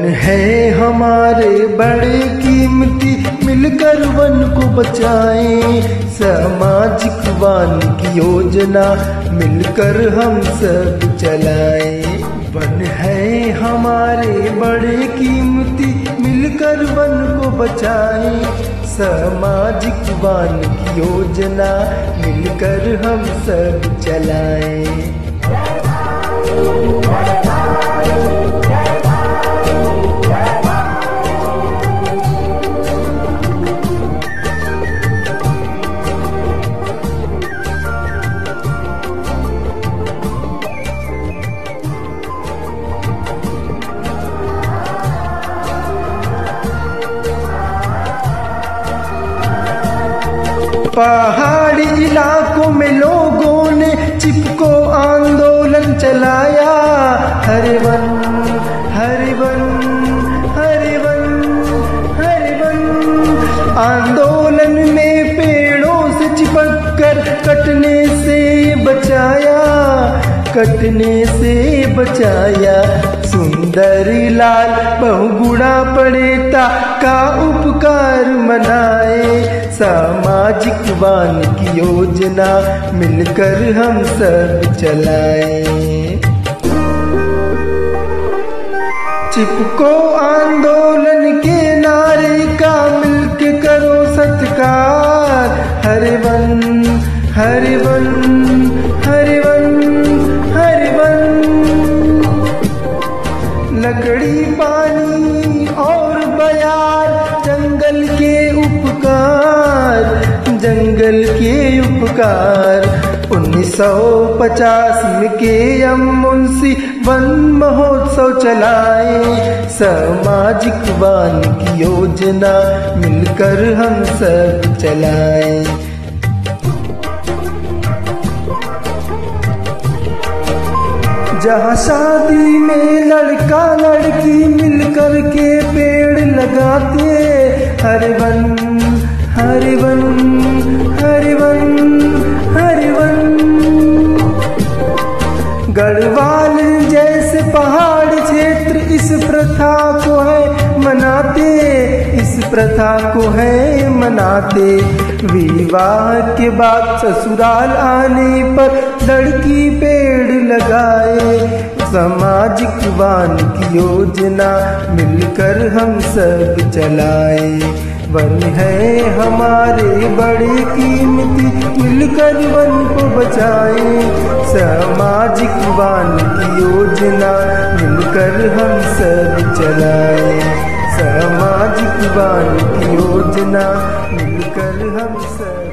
है हमारे बड़े कीमती, मिलकर वन को बचाएं। सामाजिक वन की योजना मिलकर हम सब चलाएं। वन है हमारे बड़े कीमती, मिलकर वन को बचाएं। सामाजिक वन की योजना मिलकर हम सब चलाएं। पहाड़ी इलाकों में लोगों ने चिपको आंदोलन चलाया। हरे वन हरे वन हरे वन हरे वन। आंदोलन में पेड़ों से चिपक कर कटने से बचाया, कटने से बचाया। सुंदरी लाल बहुगुणा पड़ेता का उपकार मनाए। सामाजिक वन की योजना मिलकर हम सब चलाएं। चिपको आंदोलन के नारे का मिलके करो सत्कार। हरे वन हरे वन हरे वन हरे वन। लकड़ी पानी और बयार जंगल के उपकार, जंगल के उपकार। 1950 में के मुंशी वन महोत्सव चलाए। सामाजिक वन की योजना मिलकर हम सब चलाएं। जहाँ शादी में लड़का लड़की मिलकर के पेड़ लगाते। हरे वन हरे वन हरे वन हरे वन। गढ़वाल जैसे पहाड़ क्षेत्र इस प्रथा को है मनाते, इस प्रथा को है मनाते। विवाह के बाद ससुराल आने पर लड़की पेड़ लगाए। सामाजिक वन की योजना मिलकर हम सब चलाएं। वन है हमारे बड़े कीमती, मिलकर वन को बचाएं। सामाजिक वन की योजना मिलकर हम सब चलाएं। सामाजिक वन की योजना मिलकर हम सब